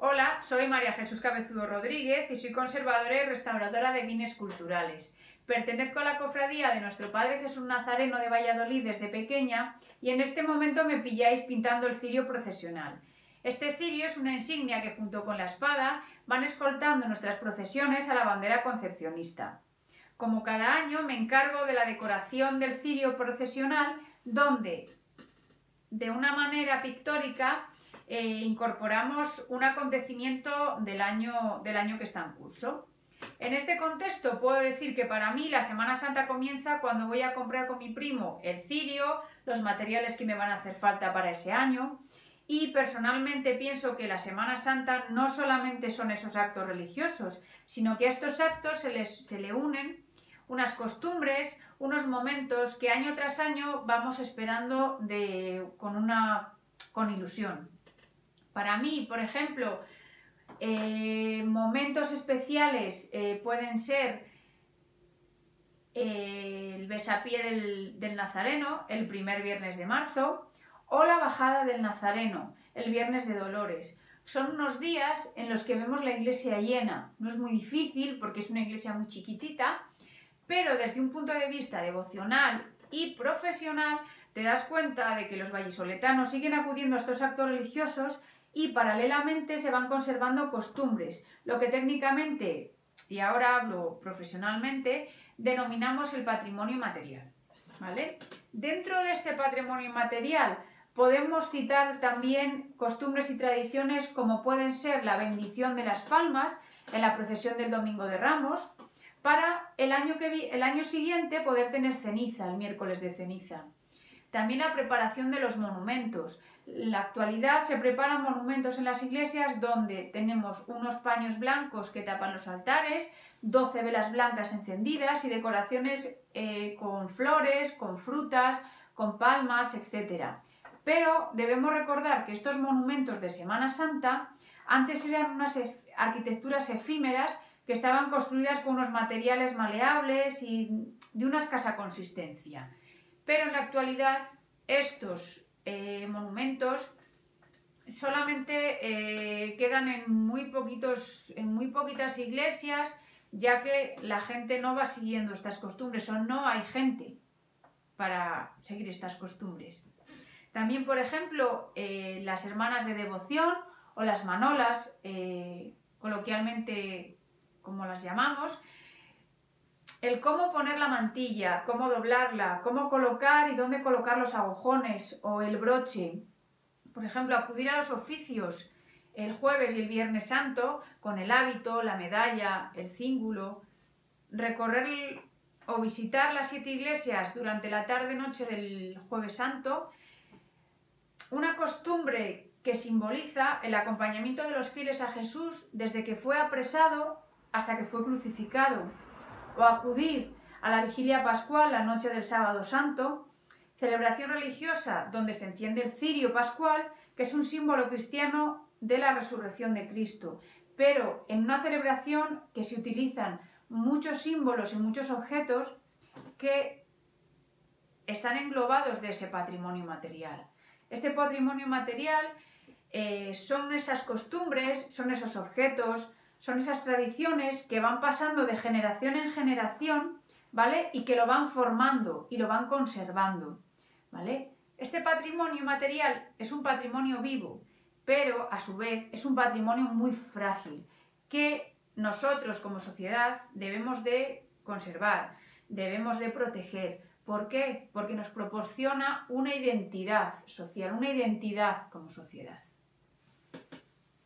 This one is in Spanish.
Hola, soy María Jesús Cabezudo Rodríguez y soy conservadora y restauradora de bienes culturales. Pertenezco a la cofradía de nuestro Padre Jesús Nazareno de Valladolid desde pequeña y en este momento me pilláis pintando el cirio procesional. Este cirio es una insignia que junto con la espada van escoltando nuestras procesiones a la bandera concepcionista. Como cada año me encargo de la decoración del cirio procesional donde, de una manera pictórica, incorporamos un acontecimiento del año que está en curso. En este contexto puedo decir que para mí la Semana Santa comienza cuando voy a comprar con mi primo el cirio, los materiales que me van a hacer falta para ese año, y personalmente pienso que la Semana Santa no solamente son esos actos religiosos, sino que a estos actos se le unen unas costumbres, unos momentos que año tras año vamos esperando con ilusión. Para mí, por ejemplo, momentos especiales pueden ser el besapié del Nazareno, el primer viernes de marzo, o la bajada del Nazareno, el viernes de Dolores. Son unos días en los que vemos la iglesia llena. No es muy difícil porque es una iglesia muy chiquitita, pero desde un punto de vista devocional y profesional te das cuenta de que los vallisoletanos siguen acudiendo a estos actos religiosos y paralelamente se van conservando costumbres, lo que técnicamente, y ahora hablo profesionalmente, denominamos el patrimonio inmaterial, ¿vale? Dentro de este patrimonio inmaterial podemos citar también costumbres y tradiciones como pueden ser la bendición de las palmas en la procesión del Domingo de Ramos, para el año siguiente poder tener ceniza, el miércoles de ceniza. También la preparación de los monumentos. En la actualidad se preparan monumentos en las iglesias donde tenemos unos paños blancos que tapan los altares, 12 velas blancas encendidas y decoraciones con flores, con frutas, con palmas, etc. Pero debemos recordar que estos monumentos de Semana Santa antes eran unas arquitecturas efímeras que estaban construidas con unos materiales maleables y de una escasa consistencia. Pero en la actualidad estos monumentos solamente quedan en muy poquitas iglesias, ya que la gente no va siguiendo estas costumbres o no hay gente para seguir estas costumbres. También, por ejemplo, las hermanas de devoción o las manolas, coloquialmente como las llamamos, el cómo poner la mantilla, cómo doblarla, cómo colocar y dónde colocar los agujones o el broche. Por ejemplo, acudir a los oficios el jueves y el viernes santo con el hábito, la medalla, el cíngulo, recorrer o visitar las 7 iglesias durante la tarde-noche del jueves santo, una costumbre que simboliza el acompañamiento de los fieles a Jesús desde que fue apresado hasta que fue crucificado, o acudir a la vigilia pascual la noche del sábado santo, celebración religiosa donde se enciende el cirio pascual, que es un símbolo cristiano de la resurrección de Cristo, pero en una celebración que se utilizan muchos símbolos y muchos objetos que están englobados de ese patrimonio material. Este patrimonio material son esas costumbres, son esos objetos, son esas tradiciones que van pasando de generación en generación, ¿vale? Y que lo van formando y lo van conservando, ¿vale? Este patrimonio material es un patrimonio vivo, pero a su vez es un patrimonio muy frágil que nosotros como sociedad debemos de conservar, debemos de proteger. ¿Por qué? Porque nos proporciona una identidad social, una identidad como sociedad.